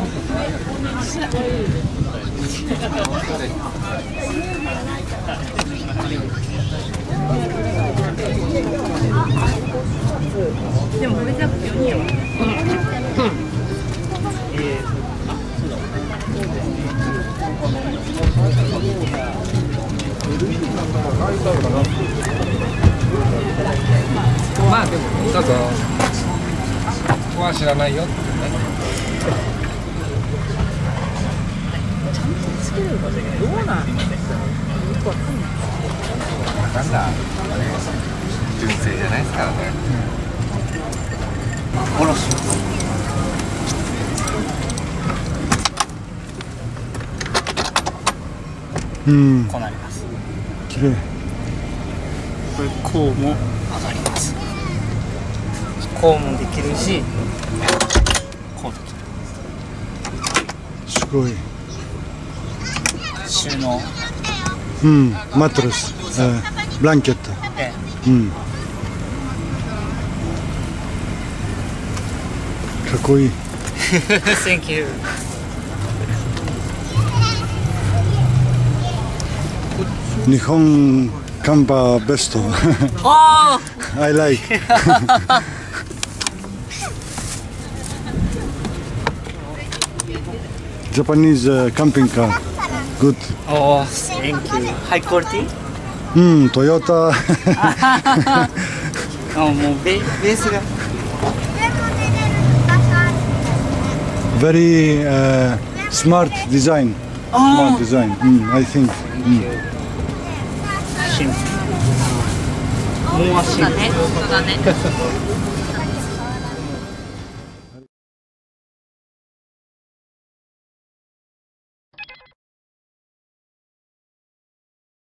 でもこれじゃなくて4人よ。 まあでもどうぞ。ここは知らないよってね。 ちゃんとつけるかだけどどうなん？よくわかんない。 なんだ。純正じゃないですからね。おろし。 うん。 こうなります。 綺麗。 これこうも上がります。こうもできるし、こうできる。 すごい。 収納。 うん。マットレス、ブランケット。うん。かっこいい。 Thank you. 日本カンパベスト。I like. Japanese camping car. Good. Oh, thank you. High quality? うん、トヨタ。 もうベースが。 Very smart design. Smart design. I think. シンプル。もうシンプル。 そうだね。